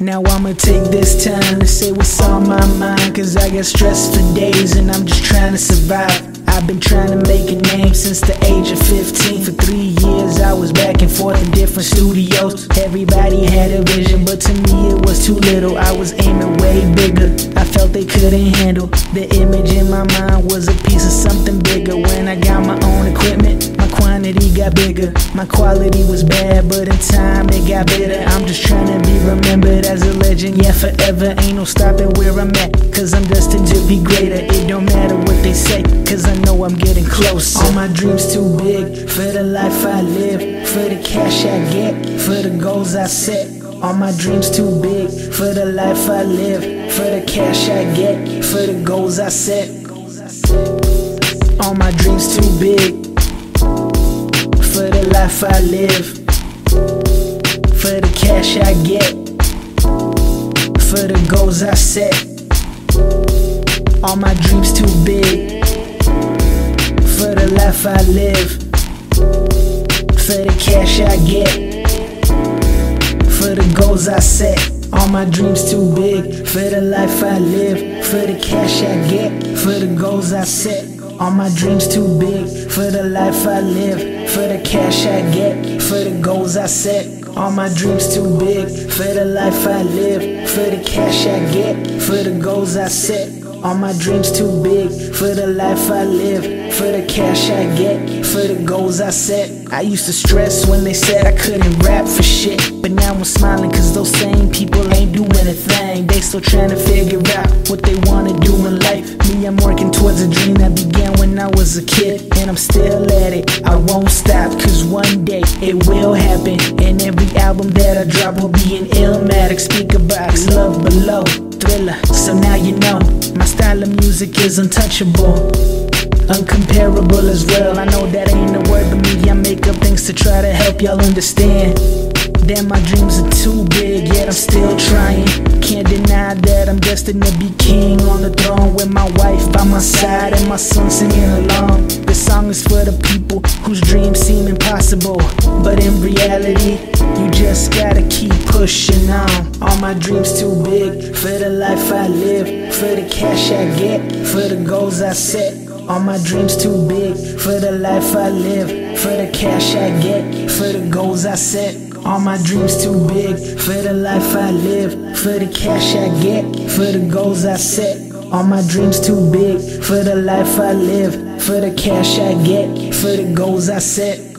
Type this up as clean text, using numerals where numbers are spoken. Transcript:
Now I'ma take this time to say what's on my mind, cause I got stressed for days and I'm just trying to survive. I've been trying to make a name since the age of 15. For 3 years I was back and forth in different studios. Everybody had a vision, but to me it was too little. I was aiming way bigger, I felt they couldn't handle. The image in my mind was a piece of something bigger. When I got my own equipment, my quantity got bigger. My quality was bad, but in time it got better. I'm just trying to be remembered as a legend, yeah, forever. Ain't no stopping where I'm at, cause I'm destined to be greater. It don't matter what they say, cause I know I'm getting closer. All my dreams too big for the life I live, for the cash I get, for the goals I set. All my dreams too big for the life I live, for the cash I get, for the goals I set. All my dreams too big for the life I live, for the cash I get, for the goals I set. All my dreams too big for the life I live, for the cash I get, for the goals I set. All my dreams too big for the life I live, for the cash I get, for the goals I set. All my dreams too big for the life I live, for the cash I get, for the goals I set. All my dreams too big for the life I live, for the cash I get, for the goals I set. All my dreams too big for the life I live, for the cash I get, for the goals I set. I used to stress when they said I couldn't rap for shit, but now I'm smiling cause those same people ain't doing a thing. They still trying to figure out what they wanna do in life. Me, I'm working towards a dream that began when I was a kid, and I'm still at it. I won't stop cause one day it will happen, and every album that I drop will be an Illmatic, speaker box, Love Below, Thriller. So now you know my style of music is untouchable, uncomparable as well. I know that ain't a word, but me, I make up things to try to help y'all understand. Damn, my dreams are too big, yet I'm still trying. Can't deny that I'm destined to be king on the throne, with my wife by my side and my son singing along. This song is for the people whose dreams seem impossible, but in reality, you just gotta keep pushing on. All my dreams too big for the life I live, for the cash I get, for the goals I set. All my dreams too big for the life I live, for the cash I get, for the goals I set. All my dreams too big for the life I live, for the cash I get, for the goals I set. All my dreams too big for the life I live, for the cash I get, for the goals I set.